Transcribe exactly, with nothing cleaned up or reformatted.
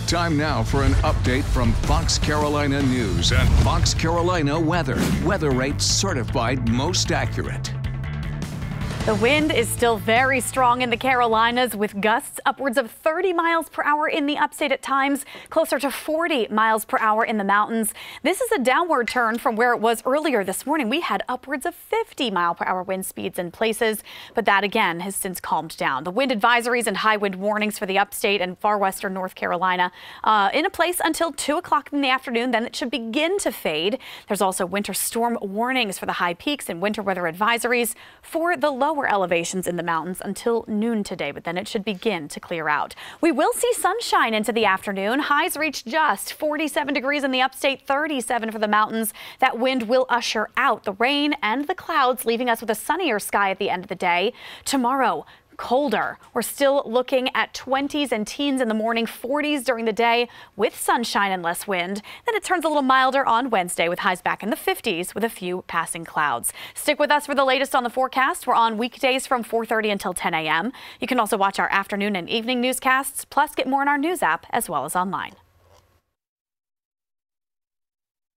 Time now for an update from Fox Carolina News and Fox Carolina Weather. Weather rates certified most accurate. The wind is still very strong in the Carolinas, with gusts upwards of thirty miles per hour in the upstate at times, closer to forty miles per hour in the mountains. This is a downward turn from where it was earlier this morning. We had upwards of fifty mile per hour wind speeds in places, but that again has since calmed down. The wind advisories and high wind warnings for the upstate and far western North Carolina uh, in a place until two o'clock in the afternoon. Then it should begin to fade. There's also winter storm warnings for the high peaks and winter weather advisories for the lower elevations in the mountains until noon today, but then it should begin to clear out. We will see sunshine into the afternoon. Highs reach just forty-seven degrees in the upstate, thirty-seven for the mountains. That wind will usher out the rain and the clouds, leaving us with a sunnier sky at the end of the day. Tomorrow, colder. We're still looking at twenties and teens in the morning, forties during the day with sunshine and less wind. Then it turns a little milder on Wednesday with highs back in the fifties with a few passing clouds. Stick with us for the latest on the forecast. We're on weekdays from four thirty until ten a m You can also watch our afternoon and evening newscasts, plus get more in our news app as well as online.